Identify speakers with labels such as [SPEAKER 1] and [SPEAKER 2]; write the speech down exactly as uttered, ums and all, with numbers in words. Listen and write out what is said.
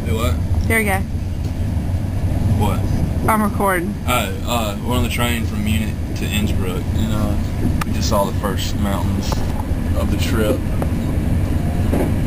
[SPEAKER 1] Do what?
[SPEAKER 2] There you go.
[SPEAKER 1] What?
[SPEAKER 2] I'm recording.
[SPEAKER 1] Uh, uh, we're on the train from Munich to Innsbruck, and uh, we just saw the first mountains of the trip.